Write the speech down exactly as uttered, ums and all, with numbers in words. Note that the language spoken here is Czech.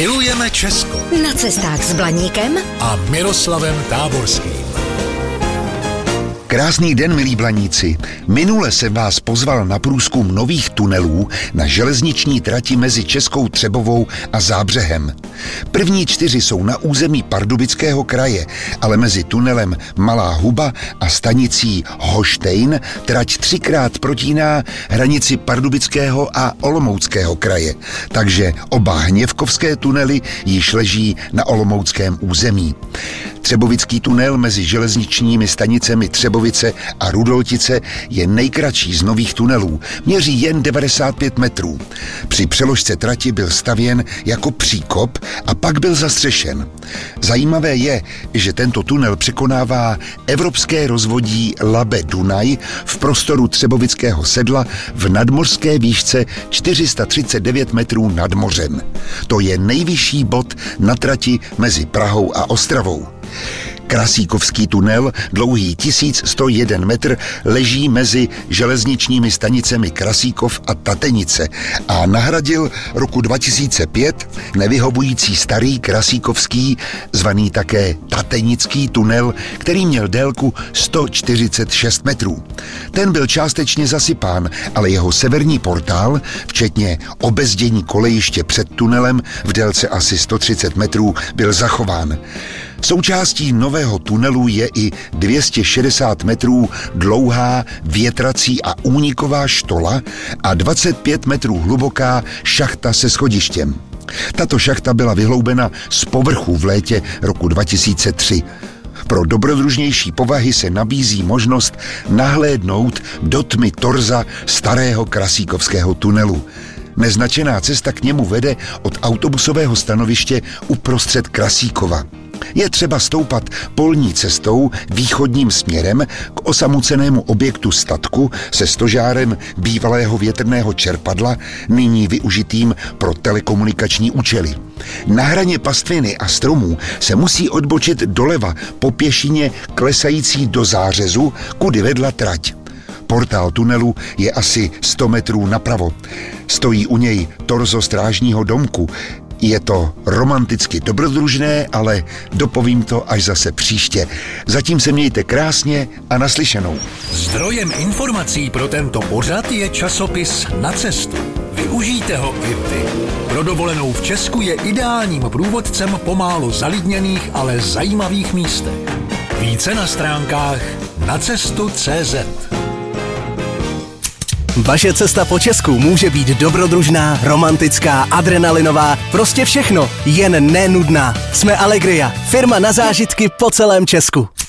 Milujeme Česko. Na cestách s Blaníkem A Miroslavem Táborským. Krásný den, milí Blaníci. Minule jsem vás pozval na průzkum nových tunelů na železniční trati mezi Českou Třebovou a Zábřehem. První čtyři jsou na území Pardubického kraje, ale mezi tunelem Malá Huba a stanicí Hoštejn trať třikrát protíná hranici Pardubického a Olomouckého kraje, takže oba hněvkovské tunely již leží na olomouckém území. Třebovický tunel mezi železničními stanicemi Třebovice a Rudoltice je nejkratší z nových tunelů. Měří jen devadesát pět metrů. Při přeložce trati byl stavěn jako příkop a pak byl zastřešen. Zajímavé je, že tento tunel překonává evropské rozvodí Labe-Dunaj v prostoru Třebovického sedla v nadmořské výšce čtyři sta třicet devět metrů nad mořem. To je nejvyšší bod na trati mezi Prahou a Ostravou. Krasíkovský tunel, dlouhý tisíc sto jeden metr, leží mezi železničními stanicemi Krasíkov a Tatenice a nahradil roku dva tisíce pět nevyhovující starý krasíkovský, zvaný také Tatenický tunel, který měl délku sto čtyřicet šest metrů. Ten byl částečně zasypán, ale jeho severní portál, včetně obezdění kolejiště před tunelem v délce asi sto třicet metrů, byl zachován. Součástí nového tunelu je i dvě stě šedesát metrů dlouhá větrací a úniková štola a dvacet pět metrů hluboká šachta se schodištěm. Tato šachta byla vyhloubena z povrchu v létě roku dva tisíce tři. Pro dobrodružnější povahy se nabízí možnost nahlédnout do tmy torza starého krasíkovského tunelu. Neznačená cesta k němu vede od autobusového stanoviště uprostřed Krasíkova. Je třeba stoupat polní cestou východním směrem k osamocenému objektu statku se stožárem bývalého větrného čerpadla, nyní využitým pro telekomunikační účely. Na hraně pastviny a stromů se musí odbočit doleva po pěšině klesající do zářezu, kudy vedla trať. Portál tunelu je asi sto metrů napravo. Stojí u něj torzo strážního domku. Je to romanticky dobrodružné, ale dopovím to až zase příště. Zatím se mějte krásně a naslyšenou. Zdrojem informací pro tento pořad je časopis Na cestu. Využijte ho i vy. Pro dovolenou v Česku je ideálním průvodcem po málo zalidněných, ale zajímavých místech. Více na stránkách na cestu tečka cé zet. Vaše cesta po Česku může být dobrodružná, romantická, adrenalinová, prostě všechno, jen nenudná. Jsme Allegria, firma na zážitky po celém Česku.